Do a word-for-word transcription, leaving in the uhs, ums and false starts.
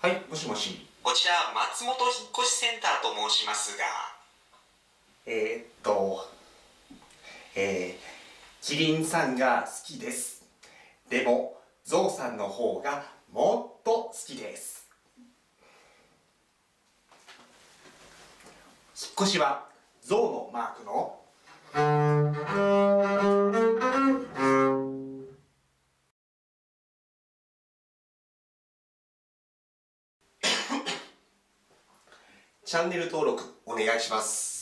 はい、もしもし。 こちら松本引越センターと申しますが、 えー、っと、えー、キリンさんが好きです。でも、ゾウさんの方がもっと好きです。引っ越しはゾウのマークのチャンネル登録お願いします。